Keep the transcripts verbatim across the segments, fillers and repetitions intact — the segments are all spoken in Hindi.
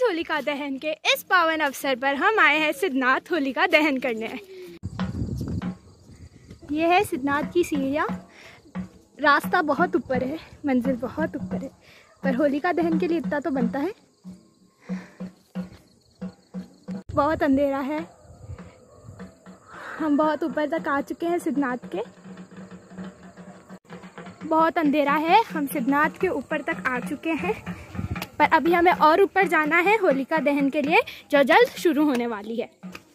आज होलिका दहन के इस पावन अवसर पर हम आए हैं सिद्धनाथ होलिका दहन करने। ये है सिद्धनाथ की सीढ़ियाँ। रास्ता बहुत ऊपर है, मंजिल बहुत ऊपर है, पर होलिका दहन के लिए इतना तो बनता है। बहुत अंधेरा है, हम बहुत ऊपर तक आ चुके हैं सिद्धनाथ के। बहुत अंधेरा है, हम सिद्धनाथ के ऊपर तक आ चुके हैं, पर अभी हमें और ऊपर जाना है होलिका दहन के लिए, जो जल्द शुरू होने वाली है।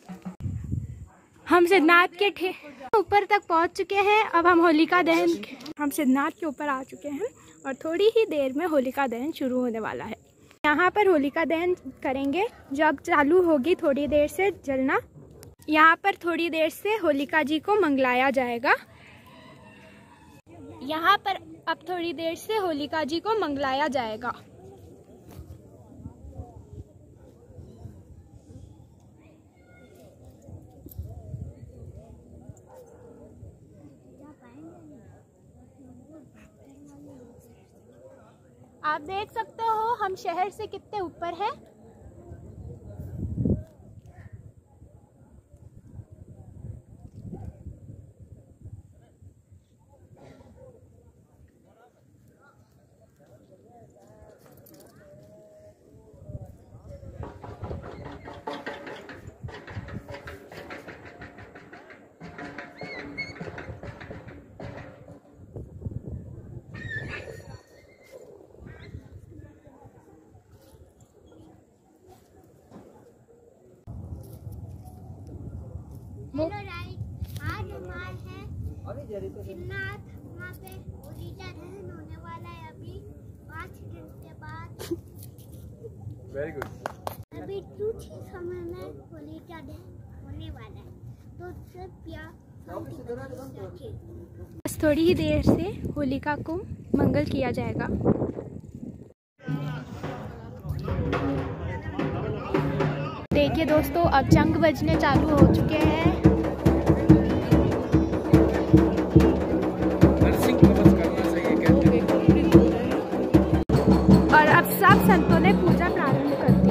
हम सिद्धनाथ के ऊपर तक पहुंच चुके हैं। अब हम होलिका दहन हम सिद्धनाथ के ऊपर आ चुके हैं और थोड़ी ही देर में होलिका दहन शुरू होने वाला है। यहाँ पर होलिका दहन करेंगे, जब चालू होगी थोड़ी देर से जलना। यहाँ पर थोड़ी देर से होलिका जी को मंगलाया जाएगा। यहाँ पर अब थोड़ी देर से होलिका जी को मंगलाया जाएगा। आप देख सकते हो हम शहर से कितने ऊपर हैं। हेलो गाइस, आज हम आए हैं सिद्धनाथ। वहाँ पे होलिका दहन होने वाला है अभी पाँच घंटे बाद। Very good. अभी कुछ ही समय में होलिका दहन होने वाला है, तो कृपया बस थोड़ी ही देर से होलिका को मंगल किया जाएगा। देखिए दोस्तों, अब चंग बजने चालू हो चुके हैं। और अब सब संतों ने पूजा प्रारंभ कर दी।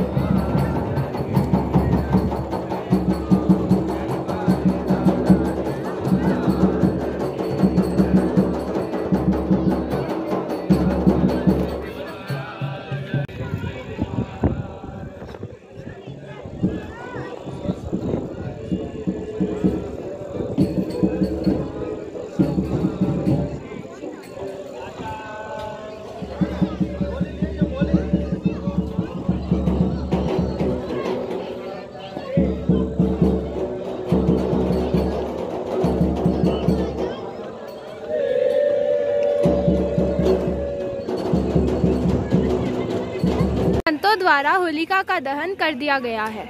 संतों द्वारा होलिका का दहन कर दिया गया है।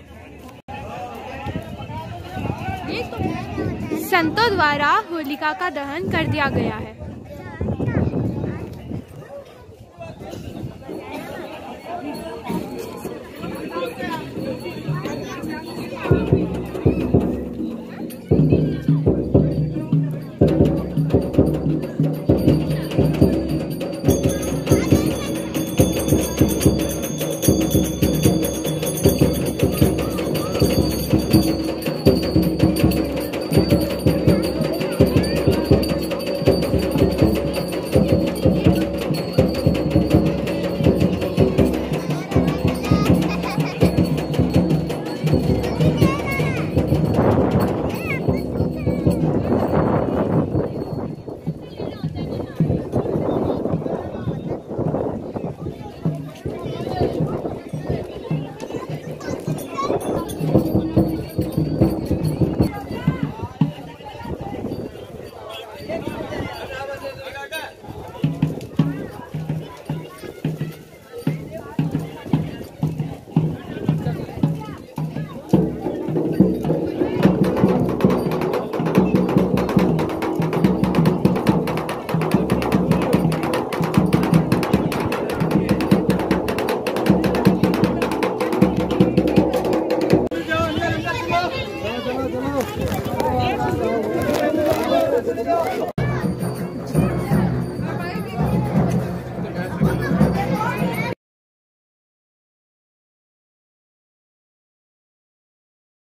संतों द्वारा होलिका का दहन कर दिया गया है।